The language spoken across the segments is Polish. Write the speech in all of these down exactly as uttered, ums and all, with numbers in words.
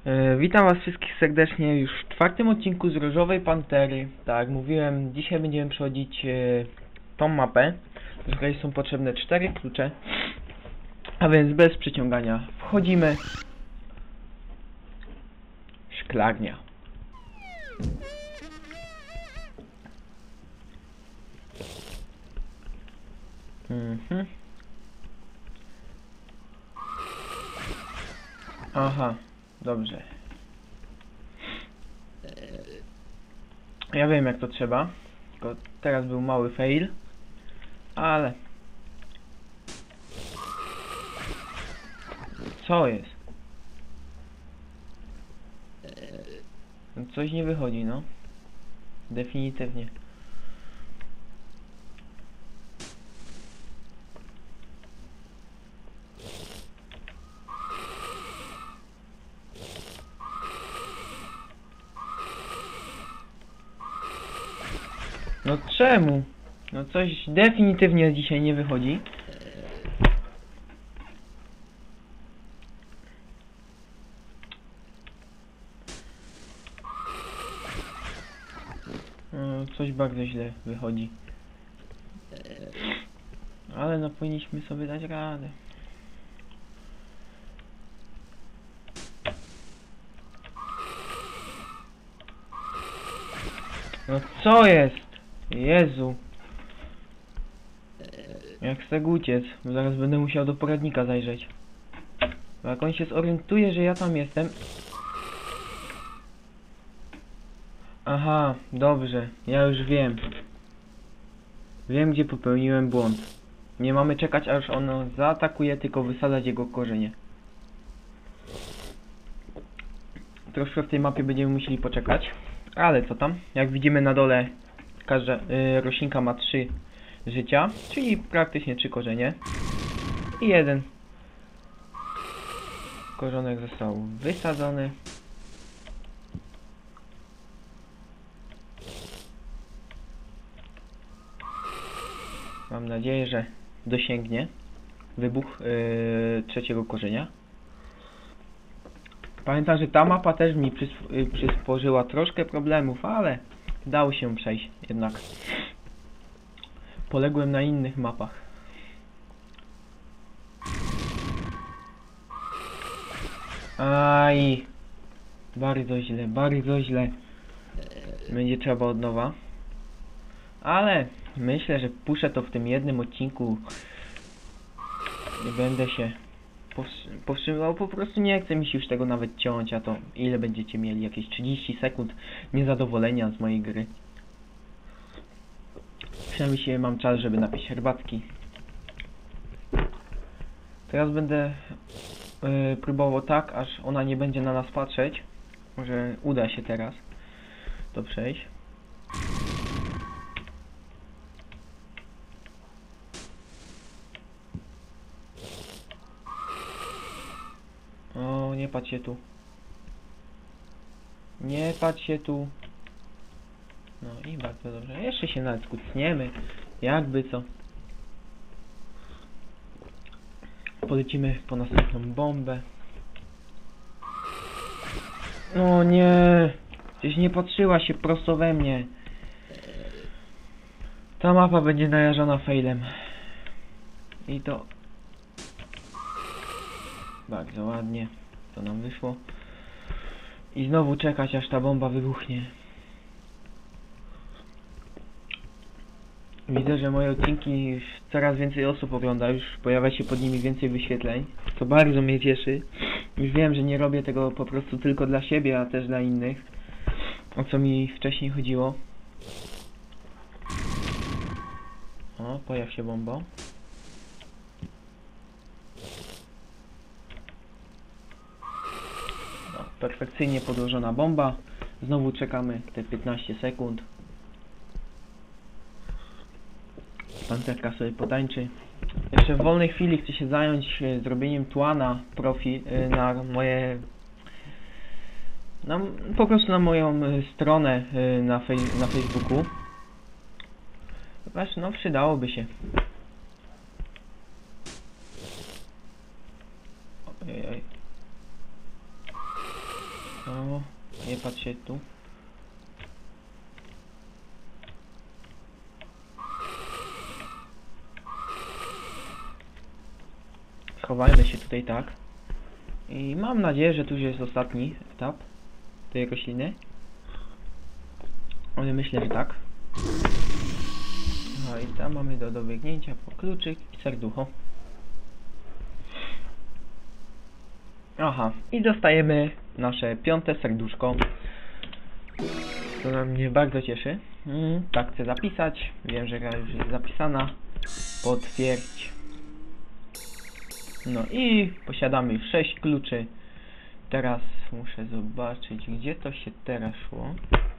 E, witam was wszystkich serdecznie już w czwartym odcinku z Różowej Pantery. Tak jak mówiłem, dzisiaj będziemy przechodzić e, tą mapę, do której są potrzebne cztery klucze. A więc bez przeciągania wchodzimy. Szklarnia. Mhm. Aha, dobrze. Ja wiem jak to trzeba, tylko teraz był mały fail, ale... Co jest? Coś nie wychodzi, no. Definitywnie. No czemu? No coś definitywnie dzisiaj nie wychodzi. No, coś bardzo źle wychodzi. Ale no powinniśmy sobie dać radę. No co jest? Jezu. Jak z tego uciec? Bo zaraz będę musiał do poradnika zajrzeć. Bo jak on się zorientuje, że ja tam jestem... Aha, dobrze. Ja już wiem. Wiem, gdzie popełniłem błąd. Nie mamy czekać, aż ono zaatakuje, tylko wysadzać jego korzenie. Troszkę w tej mapie będziemy musieli poczekać. Ale co tam? Jak widzimy na dole, każda y, roślinka ma trzy życia, czyli praktycznie trzy korzenie. I jeden korzonek został wysadzony. Mam nadzieję, że dosięgnie wybuch yy, trzeciego korzenia. Pamiętam, że ta mapa też mi przysp yy, przysporzyła troszkę problemów, ale dało się przejść jednak. Poległem na innych mapach. Aj, bardzo źle, bardzo źle. Będzie trzeba od nowa. Ale myślę, że puszę to w tym jednym odcinku. Nie będę się powstrzymywał, po prostu nie chcę mi się już tego nawet ciąć, a to ile będziecie mieli? Jakieś trzydzieści sekund niezadowolenia z mojej gry. Przynajmniej się mam czas, żeby napić herbatki. Teraz będę yy, próbował tak, aż ona nie będzie na nas patrzeć. Może uda się teraz to przejść. O, nie patrz się tu. Nie patrz się tu. No i bardzo dobrze. Jeszcze się nawet kucniemy. Jakby co. Polecimy po następną bombę. No nie. Gdzieś nie patrzyła się prosto we mnie. Ta mapa będzie narażona failem. I to... Bardzo ładnie. To nam wyszło. I znowu czekać, aż ta bomba wybuchnie. Widzę, że moje odcinki już coraz więcej osób ogląda. Już pojawia się pod nimi więcej wyświetleń. To bardzo mnie cieszy. Już wiem, że nie robię tego po prostu tylko dla siebie, a też dla innych. O co mi wcześniej chodziło. O, pojaw się bomba. No, perfekcyjnie podłożona bomba. Znowu czekamy te piętnaście sekund. Panterka sobie potańczy. Jeszcze w wolnej chwili chcę się zająć e, zrobieniem tła na profil, e, na moje... Na, po prostu na moją e, stronę e, na, fej, na Facebooku. Ponieważ no przydałoby się. Ojej. O, nie patrzcie tu. Schowajmy się tutaj tak. I mam nadzieję, że tu już jest ostatni etap tej rośliny. Ale myślę, że tak. No i tam mamy do dobiegnięcia po kluczyk i serducho. Aha, i dostajemy nasze piąte serduszko. To nam mnie bardzo cieszy. Mm, tak chcę zapisać. Wiem, że gra już jest zapisana. Potwierdź. No i posiadamy już sześć kluczy. Teraz muszę zobaczyć, gdzie to się teraz szło.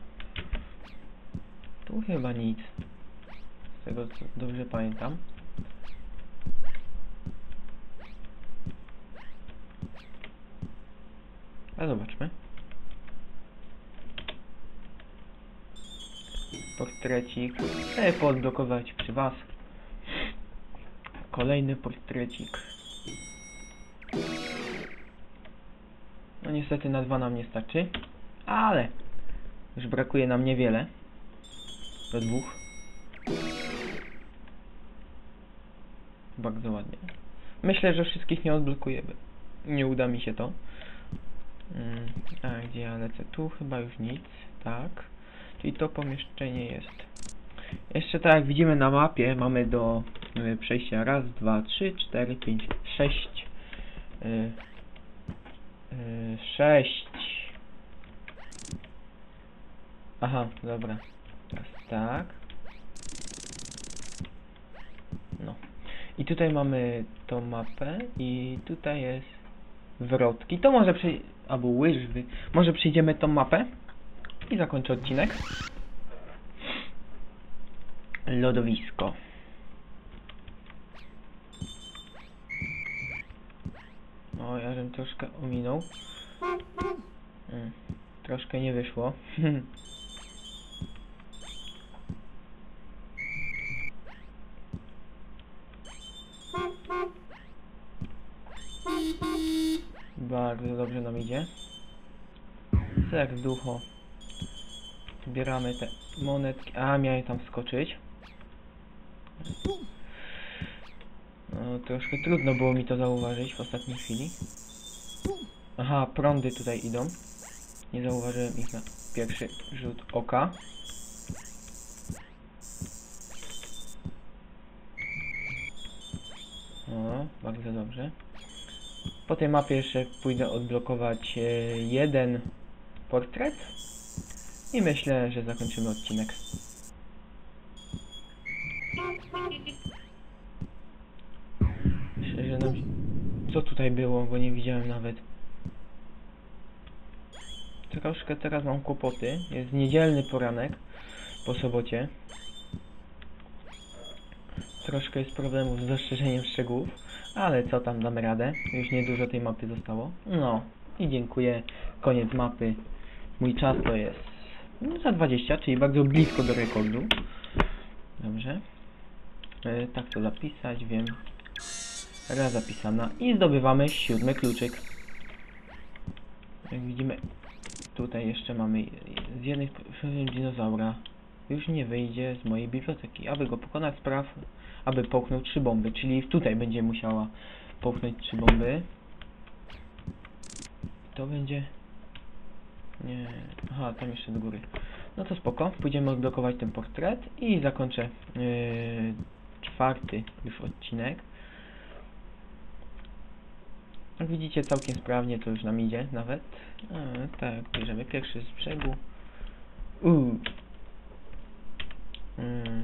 Tu chyba nic. Z tego co dobrze pamiętam. A zobaczmy. Portrecik. Chcę podblokować przy was. Kolejny portrecik. No niestety na dwa nam nie starczy. Ale już brakuje nam niewiele. Do dwóch. Bardzo ładnie. Myślę, że wszystkich nie odblokujemy. Nie uda mi się to. Hmm. A gdzie ja lecę? Tu chyba już nic. Tak. Czyli to pomieszczenie jest. Jeszcze tak jak widzimy na mapie, mamy do y, przejścia raz, dwa, trzy, cztery, pięć, sześć. Y, y, sześć. Aha, dobra. Teraz tak. No. I tutaj mamy tą mapę i tutaj jest wrotki. To może przej... albo łyżwy. Może przejdziemy tą mapę i zakończę odcinek. Lodowisko. O, ja żem troszkę ominął. Hmm. Troszkę nie wyszło. Bardzo dobrze nam idzie. Serducho. Zbieramy te monetki. A, miałem tam wskoczyć. No, troszkę trudno było mi to zauważyć w ostatniej chwili. Aha, prądy tutaj idą. Nie zauważyłem ich na pierwszy rzut oka. O, bardzo dobrze. Po tej mapie jeszcze pójdę odblokować e, jeden portret. I myślę, że zakończymy odcinek. Myślę, że nam... Co tutaj było, bo nie widziałem nawet. Troszkę teraz mam kłopoty. Jest niedzielny poranek po sobocie. Troszkę jest problemów z dostrzeżeniem szczegółów, ale co tam, damy radę. Już niedużo tej mapy zostało. No i dziękuję. Koniec mapy. Mój czas to jest za dwadzieścia, czyli bardzo blisko do rekordu. Dobrze. E, tak to zapisać, wiem. Raz zapisana. I zdobywamy siódmy kluczyk. Jak widzimy, tutaj jeszcze mamy z jednej dinozaura. Już nie wyjdzie z mojej biblioteki. Aby go pokonać, spraw, aby połknął trzy bomby. Czyli tutaj będzie musiała połknąć trzy bomby. To będzie... Nie... Aha, tam jeszcze do góry. No to spoko. Pójdziemy odblokować ten portret i zakończę yy, czwarty już odcinek. Jak widzicie, całkiem sprawnie to już nam idzie nawet. A, tak, bierzemy pierwszy z brzegu. Uuu. Mm.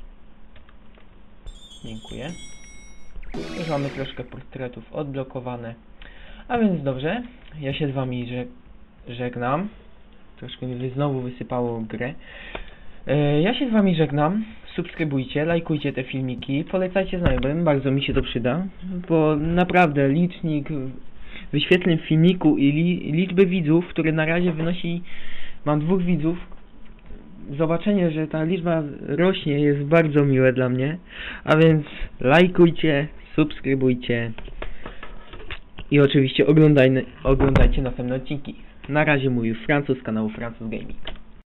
Dziękuję. Już mamy troszkę portretów odblokowane. A więc dobrze, ja się z wami żeg żegnam. Troszkę mi znowu wysypało grę. E, ja się z wami żegnam. Subskrybujcie, lajkujcie te filmiki, polecajcie znajomym, bardzo mi się to przyda. Bo naprawdę licznik wyświetleń w filmiku i li liczby widzów, które na razie wynosi... Mam dwóch widzów. Zobaczenie, że ta liczba rośnie, jest bardzo miłe dla mnie. A więc lajkujcie, subskrybujcie i oczywiście oglądaj, oglądajcie następne odcinki. Na razie mówił Francuz z kanału Francuz Gaming.